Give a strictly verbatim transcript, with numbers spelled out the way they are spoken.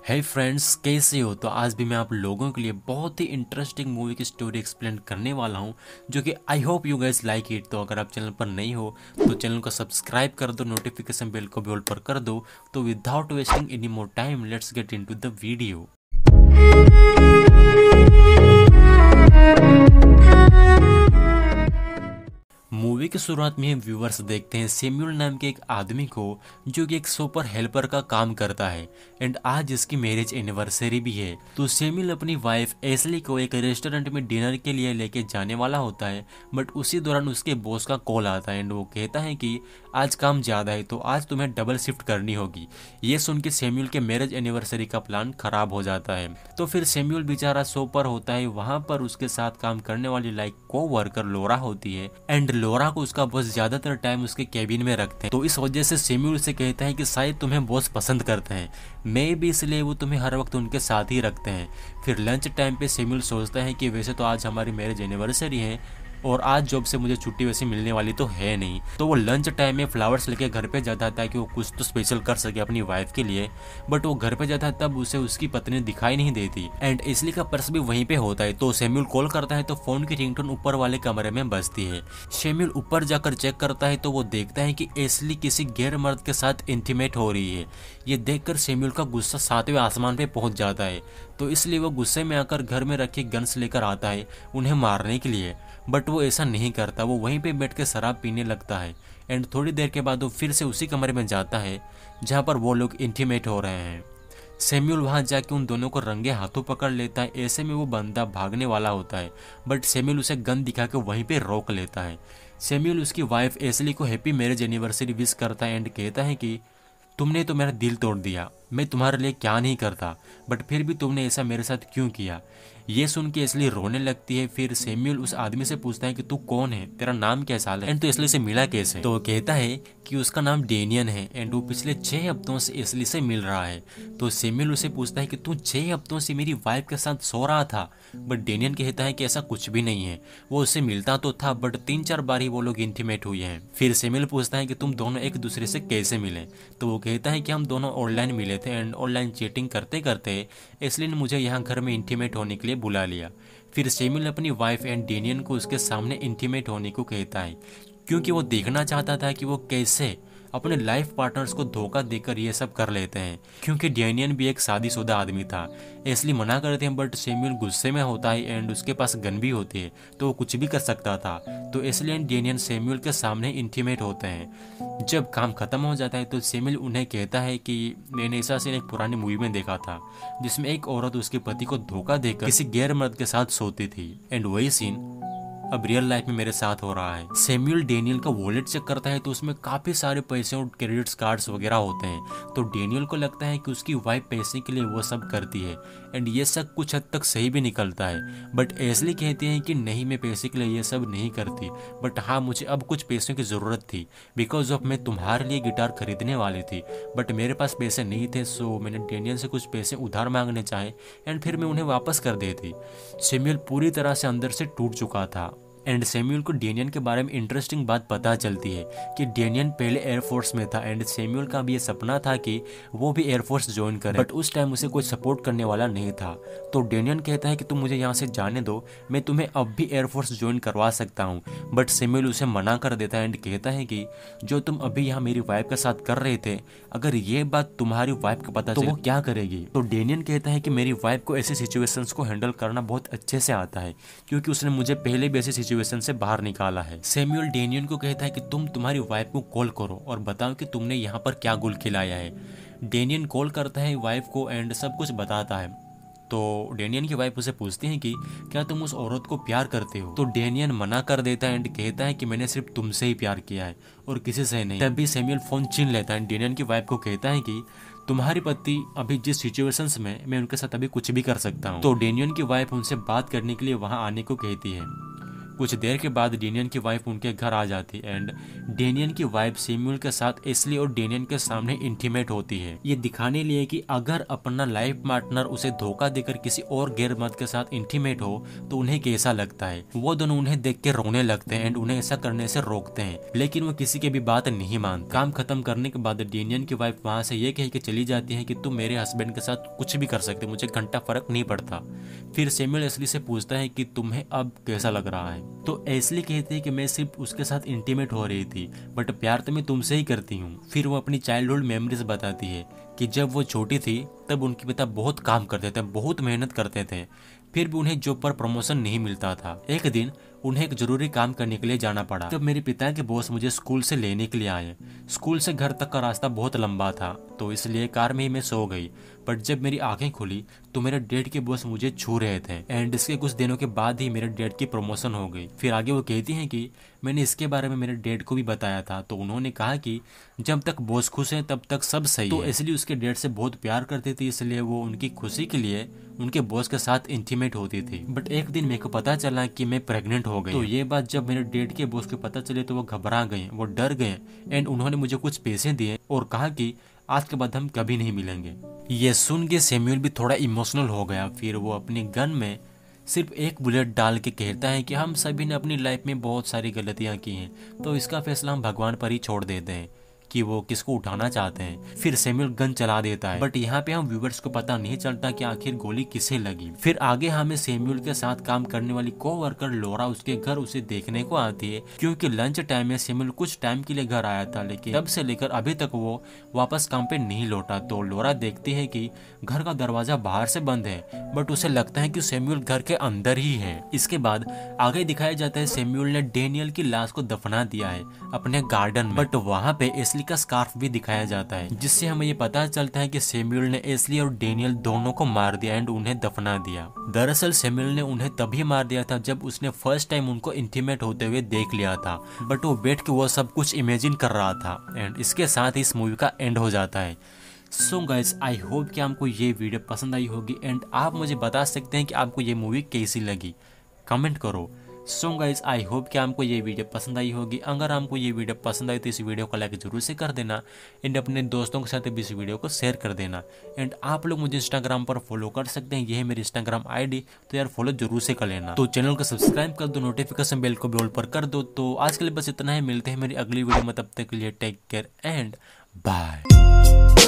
हे friends, कैसे हो? तो आज भी मैं आप लोगों के लिए बहुत ही इंटरेस्टिंग मूवी की स्टोरी एक्सप्लेन करने वाला हूं, जो कि I hope you guys like it. तो अगर आप चैनल पर नहीं हो तो चैनल को सब्सक्राइब कर दो, नोटिफिकेशन बेल को भी ऑल पर कर दो। तो without wasting any more time, let's get into the video. Movie की शुरुआत में व्यूवर्स देखते हैं सैमुअल नाम के एक आदमी को, जो कि एक सुपर हेल्पर का काम करता है एंड आज इसकी मैरिज एनिवर्सरी भी है। तो सैमुअल अपनी वाइफ एशली को एक रेस्टोरेंट में डिनर के लिए लेके जाने वाला होता है, बट उसी दौरान उसके बॉस का कॉल आता है एंड वो कहता है कि आज काम ज्यादा है तो आज तुम्हें डबल शिफ्ट करनी होगी। ये सुन के सैमुअल के मैरिज एनिवर्सरी का प्लान खराब हो जाता है। तो फिर सैमुअल बेचारा सो पर होता है। वहां पर उसके साथ काम करने वाली लाइक को वर्कर लोरा होती है एंड लोरा को उसका बॉस ज्यादातर टाइम उसके केबिन में रखते हैं। तो इस वजह से सैमुअल उसे कहता है कि शायद तुम्हें बॉस पसंद करते हैं, मे भी इसलिए वो तुम्हें हर वक्त उनके साथ ही रखते हैं। फिर लंच टाइम पे सैमुअल सोचता है कि वैसे तो आज हमारी मैरिज एनिवर्सरी है और आज जॉब से मुझे छुट्टी वैसे मिलने वाली तो है नहीं। तो वो लंच टाइम में फ्लावर्स लेके घर पे जाता है ताकि वो कुछ तो स्पेशल कर सके अपनी वाइफ के लिए। बट वो घर पे जाता है तब उसे उसकी पत्नी दिखाई नहीं देती एंड एशली का पर्स भी वहीं पे होता है। तो सैमुअल कॉल करता है तो फोन की रिंगटोन ऊपर वाले कमरे में बजती है। सैमुअल ऊपर जाकर चेक करता है तो वो देखता है कि एशली किसी गैर मर्द के साथ इंटीमेट हो रही है। ये देखकर सैमुअल का गुस्सा सातवें आसमान पे पहुंच जाता है। तो इसलिए वो गुस्से में आकर घर में रखे गन्स लेकर आता है उन्हें मारने के लिए। बट वो ऐसा नहीं करता, वो वहीं पे बैठ के शराब पीने लगता है एंड थोड़ी देर के बाद वो फिर से उसी कमरे में जाता है जहाँ पर वो लोग इंटीमेट हो रहे हैं। सैमुअल वहां जाके उन दोनों को रंगे हाथों पकड़ लेता है। ऐसे में वो बंदा भागने वाला होता है बट सैमुअल उसे गन दिखा के वहीं पे रोक लेता है। सैमुअल उसकी वाइफ एशली को हैप्पी मैरिज एनिवर्सरी विश करता है एंड कहता है कि तुमने तो मेरा दिल तोड़ दिया, मैं तुम्हारे लिए क्या नहीं करता, बट फिर भी तुमने ऐसा मेरे साथ क्यों किया। ये सुन के एशली रोने लगती है। फिर सैमुअल उस आदमी से पूछता है कि तू कौन है, तेरा नाम क्या साल है एंड तू एशली से मिला कैसे। तो वो कहता है कि उसका नाम डेनियन है एंड वो पिछले छह हफ्तों से एशली से मिल रहा है। तो सैमुअल उसे पूछता है कि तू छह हफ्तों से मेरी वाइफ के साथ सो रहा था। बट डेनियन कहता है कि ऐसा कुछ भी नहीं है, वो उससे मिलता तो था बट तीन चार बार ही वो लोग इंटीमेट हुए हैं। फिर सैमुअल पूछता है कि तुम दोनों एक दूसरे से कैसे मिले। तो वो कहता है कि हम दोनों ऑनलाइन मिले थे एंड ऑनलाइन चैटिंग करते करते एशली ने मुझे यहाँ घर में इंटीमेट होने के लिए बुला लिया। फिर सैमुअल अपनी वाइफ एंड डेनियन को उसके सामने इंटीमेट होने को कहता है, क्योंकि वो देखना चाहता था कि वो कैसे अपने लाइफ पार्टनर्स को धोखा देकर ये सब कर लेते हैं, क्योंकि डेनियन भी एक शादीशुदा आदमी था। एशली मना करते हैं बट सैमुअल गुस्से में होता है एंड उसके पास गन भी होती है तो वो कुछ भी कर सकता था। तो एशली एंड डेनियन सैमुअल के सामने इंटीमेट होते हैं। जब काम खत्म हो जाता है तो सैमुअल उन्हें कहता है कि मैंने ऐसा सीन एक पुरानी मूवी में देखा था जिसमें एक औरत उसके पति को धोखा देकर किसी गैर मर्द के साथ सोती थी एंड वही सीन अब रियल लाइफ में मेरे साथ हो रहा है। सैमुअल डेनियल का वॉलेट चेक करता है तो उसमें काफी सारे पैसे और क्रेडिट कार्ड्स वगैरह होते हैं। तो डेनियल को लगता है कि उसकी वाइफ पैसे के लिए वो सब करती है एंड ये सब कुछ हद तक सही भी निकलता है। बट एशली कहती है कि नहीं, मैं पैसे के लिए ये सब नहीं करती, बट हाँ मुझे अब कुछ पैसों की ज़रूरत थी बिकॉज ऑफ मैं तुम्हारे लिए गिटार खरीदने वाली थी बट मेरे पास पैसे नहीं थे। सो मैंने डेनियल से कुछ पैसे उधार मांगने चाहे एंड फिर मैं उन्हें वापस कर देती। सैमुअल पूरी तरह से अंदर से टूट चुका था एंड सैमुअल को डेनियन के बारे में इंटरेस्टिंग बात पता चलती है कि डेनियन पहले एयरफोर्स में था एंड सैमुअल का भी ये सपना था कि वो भी एयरफोर्स ज्वाइन करे, बट उस टाइम उसे कोई सपोर्ट करने वाला नहीं था। तो डेनियन कहता है कि तुम मुझे यहाँ से जाने दो, मैं तुम्हें अब भी एयरफोर्स ज्वाइन करवा सकता हूँ। बट सैमुअल उसे मना कर देता है एंड कहता है कि जो तुम अभी यहाँ मेरी वाइफ के साथ कर रहे थे, अगर ये बात तुम्हारी वाइफ को पता चले तो वो क्या करेगी। तो डेनियन कहता है कि मेरी वाइफ को ऐसी सिचुएशंस को हैंडल करना बहुत अच्छे से आता है, क्योंकि उसने मुझे पहले भी ऐसी सिचुएशन से बाहर निकाला है। सैमुअल डेनियन को कहता है कि तुम तुम्हारी वाइफ को कॉल करो और बताओ कि तुमने यहाँ पर क्या गुल खिलाया है। डेनियन कॉल करता है वाइफ को एंड सब कुछ बताता है। तो डेनियन की वाइफ उसे पूछती है कि क्या तुम उस औरत को प्यार करते हो। तो डेनियन मना कर देता है एंड कहता है कि मैंने सिर्फ तुमसे ही प्यार किया है और किसी से नहीं। तब भी सैमुअल फोन छीन लेता है। डेनियन की वाइफ को कहता है कि तुम्हारी पति अभी जिस सिचुएशंस में, मैं उनके साथ अभी कुछ भी कर सकता हूँ। तो डेनियन की वाइफ उनसे बात करने के लिए वहां आने को कहती है। कुछ देर के बाद डेनियन की वाइफ उनके घर आ जाती एंड डेनियन की वाइफ सैमुअल के साथ एशली और डेनियन के सामने इंटीमेट होती है, ये दिखाने लिए कि अगर अपना लाइफ पार्टनर उसे धोखा देकर किसी और गैर मर्द के साथ इंटीमेट हो तो उन्हें कैसा लगता है। वो दोनों उन्हें देख के रोने लगते हैं एंड उन्हें ऐसा करने से रोकते हैं, लेकिन वो किसी की भी बात नहीं मानते। काम खत्म करने के बाद डेनियन की वाइफ वहाँ से ये कह के चली जाती है कि तुम मेरे हस्बैंड के साथ कुछ भी कर सकते, मुझे घंटा फर्क नहीं पड़ता। फिर सैमुअल एशली से पूछता है कि तुम्हें अब कैसा लग रहा है, तो एशली कहती है कि मैं सिर्फ उसके साथ इंटीमेट हो रही थी, बट प्यार तो मैं तुमसे ही करती हूँ। फिर वो अपनी चाइल्डहुड मेमोरीज बताती है कि जब वो छोटी थी तब उनके पिता बहुत काम करते थे, बहुत मेहनत करते थे, फिर भी उन्हें जॉब पर प्रमोशन नहीं मिलता था। एक दिन उन्हें एक जरूरी काम करने के लिए जाना पड़ा। जब मेरे पिता के बॉस मुझे स्कूल से लेने के लिए आए, स्कूल से घर तक का रास्ता बहुत लंबा था, तो इसलिए कार में ही मैं सो गई। बट जब मेरी आंखें खुली तो मेरे डैड के बॉस मुझे छू रहे थे एंड इसके कुछ दिनों के बाद ही मेरे डैड की प्रमोशन हो गई। फिर आगे वो कहती हैं कि मैंने इसके बारे में मेरे डैड को भी बताया था, तो उन्होंने कहा कि जब तक बॉस खुश हैं तब तक सब सही है। तो इसलिए उसके डैड से बहुत प्यार करती थी, इसलिए वो उनकी खुशी के लिए उनके बॉस के साथ इंटीमेट होती थी। बट एक दिन मेरे को पता चला कि मैं प्रेग्नेंट हो गई। तो ये बात जब मेरे डैड के बॉस को पता चले तो वो घबरा गए, वो डर गए एंड उन्होंने मुझे कुछ पैसे दिए और कहा कि आज के बाद हम कभी नहीं मिलेंगे। ये सुन के सैमुअल भी थोड़ा इमोशनल हो गया। फिर वो अपनी गन में सिर्फ एक बुलेट डाल के कहता है कि हम सभी ने अपनी लाइफ में बहुत सारी गलतियां की हैं, तो इसका फैसला हम भगवान पर ही छोड़ देते हैं कि वो किसको उठाना चाहते हैं। फिर सैमुअल गन चला देता है, बट यहाँ पे हम व्यूवर्स को पता नहीं चलता कि आखिर गोली किसे लगी। फिर आगे हमें सैमुअल के साथ काम करने वाली कोवर्कर लोरा उसके घर उसे देखने को आती है, क्योंकि लंच टाइम में सैमुअल कुछ टाइम के लिए घर आया था, लेकिन तब से लेकर अभी तक वो वापस काम पे नहीं लौटा। तो लोरा देखती है कि घर का दरवाजा बाहर से बंद है, बट उसे लगता है कि सैमुअल घर के अंदर ही है। इसके बाद आगे दिखाया जाता है सैमुअल ने डेनियल की लाश को दफना दिया है अपने गार्डन में, बट वहाँ पे एशली का स्कार्फ भी दिखाया जाता है, जिससे हमें ये पता चलता है कि सैमुअल ने एशली और डेनियल दोनों को मार दिया एंड उन्हें दफना दिया। दरअसल सैमुअल ने उन्हें तभी मार दिया था जब उसने फर्स्ट टाइम उनको इंटीमेट होते हुए देख लिया था, बट वो बैठ के वो सब कुछ इमेजिन कर रहा था। एंड इसके साथ इस मूवी का एंड हो जाता है। सो गाइस, आई होप कि आपको ये वीडियो पसंद आई होगी एंड आप मुझे बता सकते हैं कि आपको ये मूवी कैसी लगी, कमेंट करो। सो गाइस, आई होप कि आपको ये वीडियो पसंद आई होगी। अगर आपको ये वीडियो पसंद आई तो इस वीडियो को लाइक जरूर से कर देना एंड अपने दोस्तों के साथ भी इस वीडियो को शेयर कर देना। एंड आप लोग मुझे इंस्टाग्राम पर फॉलो कर सकते हैं, ये है मेरी इंस्टाग्राम आईडी, तो यार फॉलो जरूर से कर लेना। तो चैनल को सब्सक्राइब कर दो, नोटिफिकेशन बेल को भी ऑल पर कर दो। तो आज के लिए बस इतना ही, मिलते हैं मेरी अगली वीडियो में, तब तक के लिए टेक केयर एंड बाय।